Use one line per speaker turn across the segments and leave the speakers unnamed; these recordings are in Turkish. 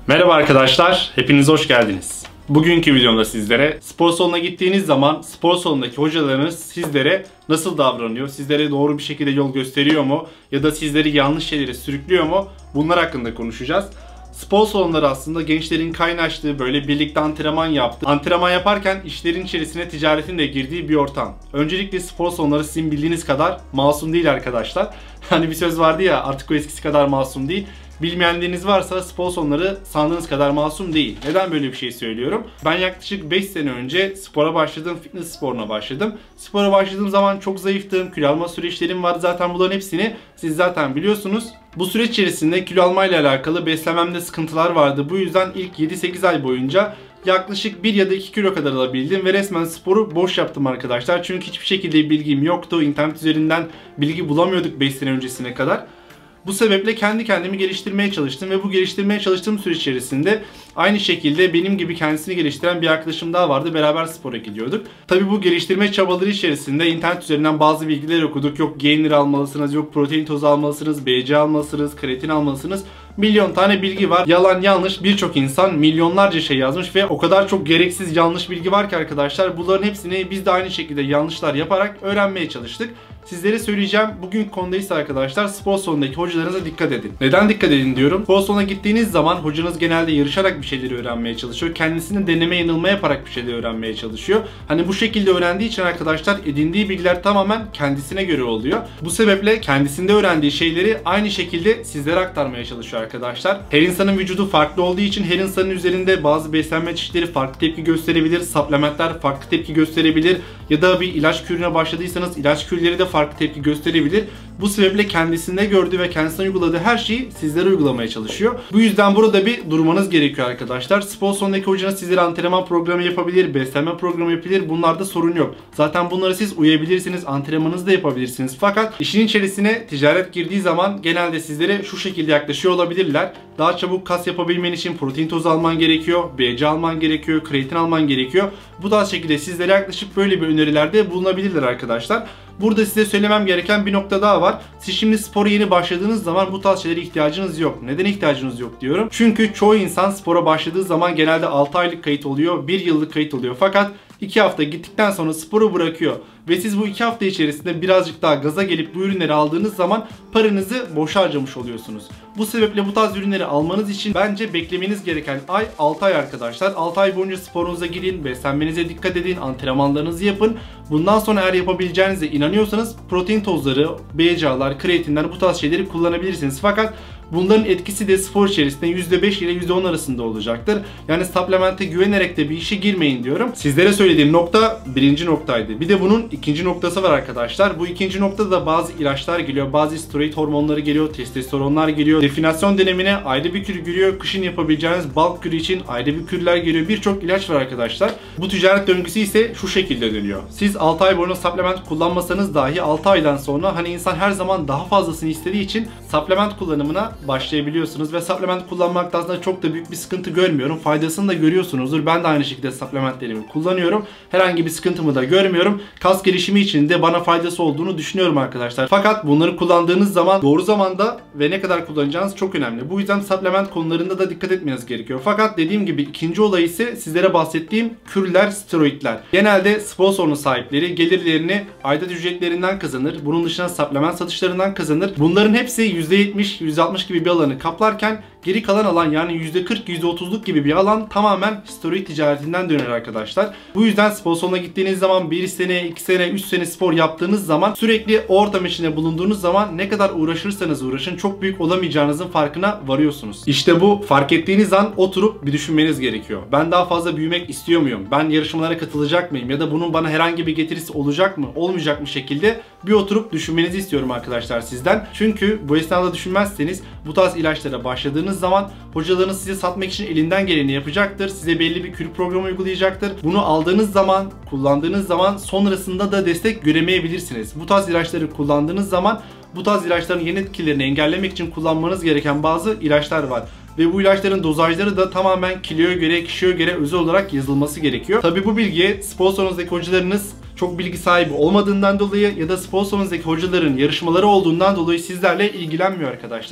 Merhaba arkadaşlar, hepiniz hoş geldiniz. Bugünkü videomda sizlere spor salonuna gittiğiniz zaman spor salonundaki hocalarınız sizlere nasıl davranıyor, sizlere doğru bir şekilde yol gösteriyor mu ya da sizleri yanlış şeylere sürüklüyor mu, bunlar hakkında konuşacağız. Spor salonları aslında gençlerin kaynaştığı, böyle birlikte antrenman yaptığı, antrenman yaparken işlerin içerisine ticaretin de girdiği bir ortam. Öncelikle spor salonları sizin bildiğiniz kadar masum değil arkadaşlar. Hani bir söz vardı ya, artık o eskisi kadar masum değil. Bilmeyenleriniz varsa spor salonları sandığınız kadar masum değil. Neden böyle bir şey söylüyorum? Ben yaklaşık 5 sene önce spora başladım, fitness sporuna başladım. Spora başladığım zaman çok zayıftım, kilo alma süreçlerim vardı, zaten bunların hepsini siz zaten biliyorsunuz. Bu süreç içerisinde kilo almayla alakalı beslenmemde sıkıntılar vardı. Bu yüzden ilk 7-8 ay boyunca yaklaşık 1 ya da 2 kilo kadar alabildim ve resmen sporu boş yaptım arkadaşlar. Çünkü hiçbir şekilde bilgim yoktu. İnternet üzerinden bilgi bulamıyorduk 5 sene öncesine kadar. Bu sebeple kendi kendimi geliştirmeye çalıştım ve bu geliştirmeye çalıştığım süreç içerisinde aynı şekilde benim gibi kendisini geliştiren bir arkadaşım daha vardı. Beraber spora gidiyorduk. Tabi bu geliştirme çabaları içerisinde internet üzerinden bazı bilgiler okuduk. Yok gainer almalısınız, yok protein tozu almalısınız, BC almalısınız, kreatin almalısınız. Milyon tane bilgi var. Yalan yanlış birçok insan milyonlarca şey yazmış ve o kadar çok gereksiz yanlış bilgi var ki arkadaşlar. Bunların hepsini biz de aynı şekilde yanlışlar yaparak öğrenmeye çalıştık. Sizlere söyleyeceğim bugünkü konudaysa arkadaşlar, spor salonundaki hocalarınıza dikkat edin. Neden dikkat edin diyorum? Spor salonuna gittiğiniz zaman hocanız genelde yarışarak bir şeyleri öğrenmeye çalışıyor. Kendisini deneme yanılma yaparak bir şeyleri öğrenmeye çalışıyor. Hani bu şekilde öğrendiği için arkadaşlar edindiği bilgiler tamamen kendisine göre oluyor. Bu sebeple kendisinde öğrendiği şeyleri aynı şekilde sizlere aktarmaya çalışıyor arkadaşlar. Her insanın vücudu farklı olduğu için her insanın üzerinde bazı beslenme çeşitleri farklı tepki gösterebilir. Supplementler farklı tepki gösterebilir. Ya da bir ilaç kürüne başladıysanız ilaç kürleri de farklı tepki gösterebilir. Bu sebeple kendisinde gördüğü ve kendisine uyguladığı her şeyi sizlere uygulamaya çalışıyor. Bu yüzden burada bir durmanız gerekiyor arkadaşlar. Spor salonundaki hocanız sizlere antrenman programı yapabilir, beslenme programı yapabilir. Bunlarda sorun yok. Zaten bunları siz uyabilirsiniz, antrenmanınızı da yapabilirsiniz. Fakat işin içerisine ticaret girdiği zaman genelde sizlere şu şekilde yaklaşıyor olabilirler. Daha çabuk kas yapabilmen için protein tozu alman gerekiyor, BC alman gerekiyor, kreatin alman gerekiyor. Bu tarz şekilde sizlere yaklaşıp böyle bir önerilerde bulunabilirler arkadaşlar. Burada size söylemem gereken bir nokta daha var. Siz şimdi spora yeni başladığınız zaman bu tarz şeylere ihtiyacınız yok. Neden ihtiyacınız yok diyorum? Çünkü çoğu insan spora başladığı zaman genelde 6 aylık kayıt oluyor, 1 yıllık kayıt oluyor. Fakat 2 hafta gittikten sonra sporu bırakıyor. Ve siz bu 2 hafta içerisinde birazcık daha gaza gelip bu ürünleri aldığınız zaman paranızı boşa harcamış oluyorsunuz. Bu sebeple bu tarz ürünleri almanız için bence beklemeniz gereken ay 6 ay arkadaşlar. 6 ay boyunca sporunuza girin, beslenmenize dikkat edin, antrenmanlarınızı yapın. Bundan sonra eğer yapabileceğinize inanıyorsanız protein tozları, BCA'lar, kreatinler, bu tarz şeyleri kullanabilirsiniz. Fakat bunların etkisi de spor içerisinde %5 ile %10 arasında olacaktır. Yani supplemente güvenerek de bir işe girmeyin diyorum. Sizlere söylediğim nokta birinci noktaydı. Bir de bunun ikinci noktası var arkadaşlar. Bu ikinci noktada da bazı ilaçlar geliyor, bazı steroid hormonları geliyor, testosteronlar geliyor. Definasyon dönemine ayrı bir kür giriyor. Kışın yapabileceğiniz bulk kürü için ayrı bir kürler geliyor. Birçok ilaç var arkadaşlar. Bu ticaret döngüsü ise şu şekilde dönüyor. Siz 6 ay boyunca supplement kullanmasanız dahi 6 aydan sonra hani insan her zaman daha fazlasını istediği için supplement kullanımına başlayabiliyorsunuz ve supplement kullanmakta aslında çok da büyük bir sıkıntı görmüyorum. Faydasını da görüyorsunuzdur. Ben de aynı şekilde supplementlerimi kullanıyorum. Herhangi bir sıkıntımı da görmüyorum. Kas gelişimi için de bana faydası olduğunu düşünüyorum arkadaşlar. Fakat bunları kullandığınız zaman doğru zamanda ve ne kadar kullanacağınız çok önemli. Bu yüzden supplement konularında da dikkat etmeniz gerekiyor. Fakat dediğim gibi ikinci olay ise sizlere bahsettiğim kürler, steroidler. Genelde spor salonu sahipleri gelirlerini aidat ücretlerinden kazanır. Bunun dışında supplement satışlarından kazanır. Bunların hepsi %70, %60 gibi bir alanı kaplarken geri kalan alan, yani %40, %30'luk gibi bir alan tamamen steroid ticaretinden döner arkadaşlar. Bu yüzden spor salonuna gittiğiniz zaman 1 sene, 2 sene, 3 sene spor yaptığınız zaman, sürekli o ortam içinde bulunduğunuz zaman ne kadar uğraşırsanız uğraşın çok büyük olamayacağınızın farkına varıyorsunuz. İşte bu fark ettiğiniz an oturup bir düşünmeniz gerekiyor. Ben daha fazla büyümek istiyor muyum? Ben yarışmalara katılacak mıyım? Ya da bunun bana herhangi bir getirisi olacak mı? Olmayacak mı şekilde bir oturup düşünmenizi istiyorum arkadaşlar sizden. Çünkü bu esnada düşünmezseniz bu tarz ilaçlara başladığınız zaman hocalarınız size satmak için elinden geleni yapacaktır. Size belli bir kür programı uygulayacaktır. Bunu aldığınız zaman, kullandığınız zaman sonrasında da destek göremeyebilirsiniz. Bu tarz ilaçları kullandığınız zaman bu tarz ilaçların yan etkilerini engellemek için kullanmanız gereken bazı ilaçlar var. Ve bu ilaçların dozajları da tamamen kiloya göre, kişiye göre özel olarak yazılması gerekiyor. Tabi bu bilgiye spor salonunuzdaki hocalarınız çok bilgi sahibi olmadığından dolayı ya da spor salonunuzdaki hocaların yarışmaları olduğundan dolayı sizlerle ilgilenmiyor arkadaşlar.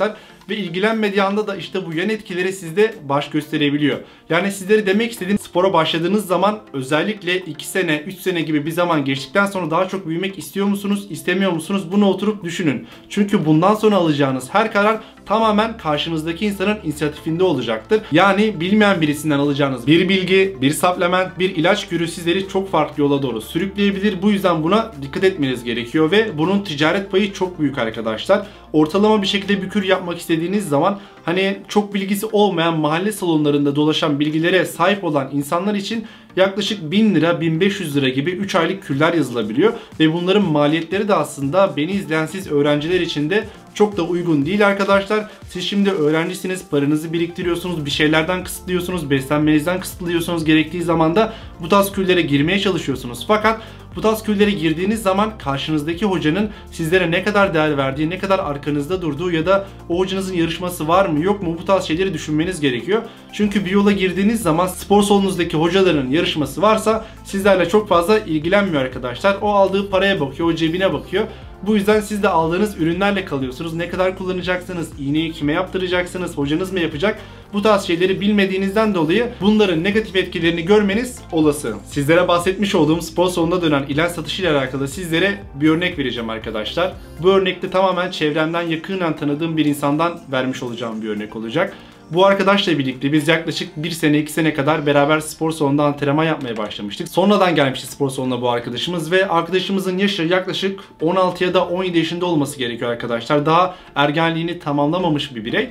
ve ilgilenmediği anda da işte bu yan etkileri sizde baş gösterebiliyor. Yani sizlere demek istediğim, spora başladığınız zaman özellikle 2 sene, 3 sene gibi bir zaman geçtikten sonra daha çok büyümek istiyor musunuz, istemiyor musunuz? Bunu oturup düşünün. Çünkü bundan sonra alacağınız her karar tamamen karşınızdaki insanın inisiyatifinde olacaktır. Yani bilmeyen birisinden alacağınız bir bilgi, bir supplement, bir ilaç kürü sizleri çok farklı yola doğru sürükleyebilir. Bu yüzden buna dikkat etmeniz gerekiyor ve bunun ticaret payı çok büyük arkadaşlar. Ortalama bir şekilde bir kür yapmak istediğiniz zaman hani çok bilgisi olmayan, mahalle salonlarında dolaşan bilgilere sahip olan insanlar için yaklaşık 1000 lira, 1500 lira gibi 3 aylık kürler yazılabiliyor. Ve bunların maliyetleri de aslında beni izleyen siz öğrenciler için de çok da uygun değil arkadaşlar. Siz şimdi öğrencisiniz, paranızı biriktiriyorsunuz, bir şeylerden kısıtlıyorsunuz, beslenmenizden kısıtlıyorsunuz, gerektiği zaman da bu tarz kürlere girmeye çalışıyorsunuz. Fakat bu tarz kürlere girdiğiniz zaman karşınızdaki hocanın sizlere ne kadar değer verdiği, ne kadar arkanızda durduğu ya da o hocanızın yarışması var mı yok mu, bu tarz şeyleri düşünmeniz gerekiyor. Çünkü bir yola girdiğiniz zaman spor salonunuzdaki hocaların yarışması varsa sizlerle çok fazla ilgilenmiyor arkadaşlar. O aldığı paraya bakıyor, o cebine bakıyor. Bu yüzden siz de aldığınız ürünlerle kalıyorsunuz. Ne kadar kullanacaksınız, iğneyi kime yaptıracaksınız, hocanız mı yapacak? Bu tarz şeyleri bilmediğinizden dolayı bunların negatif etkilerini görmeniz olası. Sizlere bahsetmiş olduğum spor salonunda dönen ilaç satışı ile alakalı sizlere bir örnek vereceğim arkadaşlar. Bu örnekte tamamen çevremden yakından tanıdığım bir insandan vermiş olacağım bir örnek olacak. Bu arkadaşla birlikte biz yaklaşık 1 sene 2 sene kadar beraber spor salonunda antrenman yapmaya başlamıştık. Sonradan gelmişti spor salonuna bu arkadaşımız ve arkadaşımızın yaşı yaklaşık 16 ya da 17 yaşında olması gerekiyor arkadaşlar. Daha ergenliğini tamamlamamış bir birey.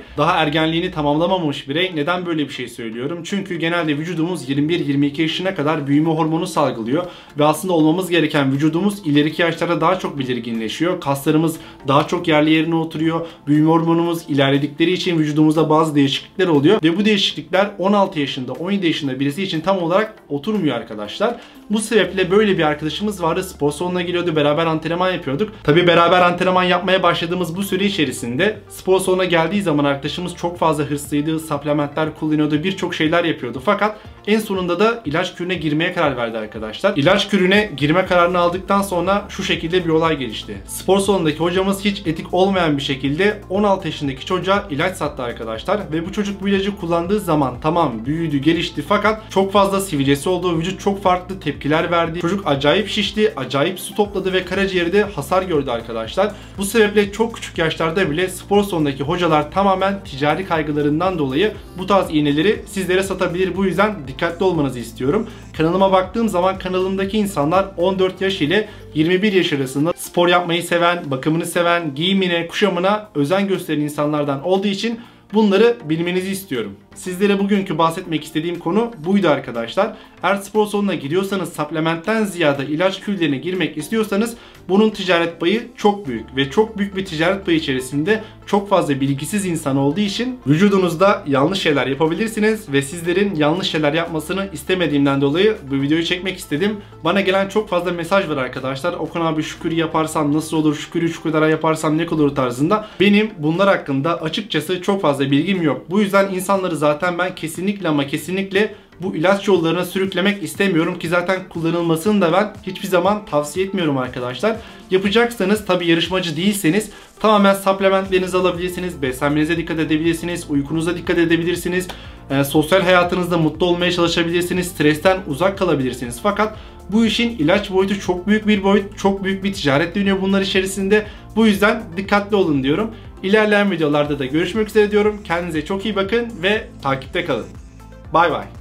Neden böyle bir şey söylüyorum? Çünkü genelde vücudumuz 21-22 yaşına kadar büyüme hormonu salgılıyor ve aslında olmamız gereken vücudumuz ileriki yaşlarda daha çok belirginleşiyor. Kaslarımız daha çok yerli yerine oturuyor. Büyüme hormonumuz ilerledikleri için vücudumuzda bazı değişiklikler oluyor ve bu değişiklikler 16 yaşında 17 yaşında birisi için tam olarak oturmuyor arkadaşlar. Bu sebeple böyle bir arkadaşımız vardı, spor salonuna geliyordu, beraber antrenman yapıyorduk. Tabi beraber antrenman yapmaya başladığımız bu süre içerisinde spor salonuna geldiği zaman arkadaşımız çok fazla hırslıydı, supplementler kullanıyordu, birçok şeyler yapıyordu. Fakat en sonunda da ilaç kürüne girmeye karar verdi arkadaşlar. İlaç kürüne girme kararını aldıktan sonra şu şekilde bir olay gelişti. Spor salonundaki hocamız hiç etik olmayan bir şekilde 16 yaşındaki çocuğa ilaç sattı arkadaşlar ve bu çocuk bu ilacı kullandığı zaman tamam büyüdü, gelişti fakat çok fazla sivilcesi oldu, vücut çok farklı tepkiler verdi. Çocuk acayip şişti, acayip su topladı ve karaciğeri de hasar gördü arkadaşlar. Bu sebeple çok küçük yaşlarda bile spor salonundaki hocalar tamamen ticari kaygılarından dolayı bu tarz iğneleri sizlere satabilir. Bu yüzden dikkatli olmanızı istiyorum. Kanalıma baktığım zaman kanalımdaki insanlar 14 yaş ile 21 yaş arasında spor yapmayı seven, bakımını seven, giyimine, kuşamına özen gösteren insanlardan olduğu için bunları bilmenizi istiyorum. Sizlere bugünkü bahsetmek istediğim konu buydu arkadaşlar. Eğer spor salonuna gidiyorsanız supplementten ziyade ilaç kürlerine girmek istiyorsanız bunun ticaret payı çok büyük ve çok büyük bir ticaret payı içerisinde çok fazla bilgisiz insan olduğu için vücudunuzda yanlış şeyler yapabilirsiniz ve sizlerin yanlış şeyler yapmasını istemediğimden dolayı bu videoyu çekmek istedim. Bana gelen çok fazla mesaj var arkadaşlar. Okan abi şu kürü yaparsam nasıl olur, şu kürü şu kadar yaparsam ne olur tarzında. Benim bunlar hakkında açıkçası çok fazla bilgim yok. Bu yüzden insanları zaten ben kesinlikle ama kesinlikle bu ilaç yollarına sürüklemek istemiyorum ki zaten kullanılmasını da ben hiçbir zaman tavsiye etmiyorum arkadaşlar. Yapacaksanız tabi yarışmacı değilseniz tamamen supplementlerinizi alabilirsiniz, beslenmenize dikkat edebilirsiniz, uykunuza dikkat edebilirsiniz, sosyal hayatınızda mutlu olmaya çalışabilirsiniz, stresten uzak kalabilirsiniz. Fakat bu işin ilaç boyutu çok büyük bir boyut, çok büyük bir ticaret dönüyor bunlar içerisinde. Bu yüzden dikkatli olun diyorum. İlerleyen videolarda da görüşmek üzere diyorum. Kendinize çok iyi bakın ve takipte kalın. Bay bay.